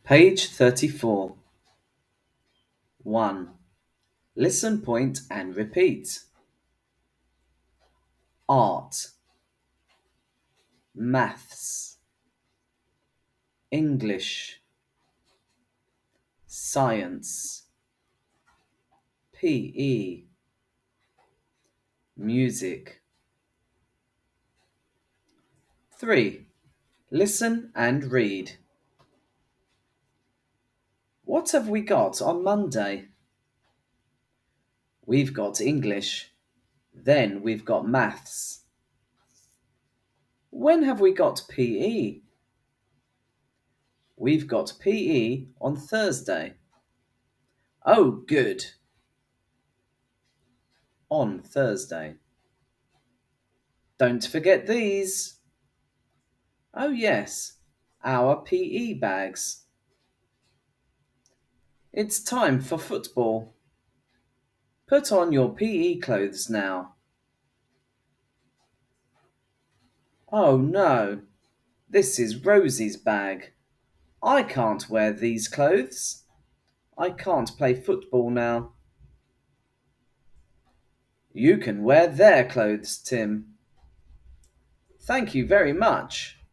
Page 34. 1. Listen, point and repeat. Art, maths, English, science, PE, music. 3. Listen and read. What have we got on Monday? We've got English. Then we've got maths. When have we got PE? We've got PE on Thursday. Oh, good. On Thursday. Don't forget these. Oh, yes, our PE bags. It's time for football. Put on your PE clothes now. Oh no, this is Rosie's bag. I can't wear these clothes. I can't play football now. You can wear their clothes, Tim. Thank you very much.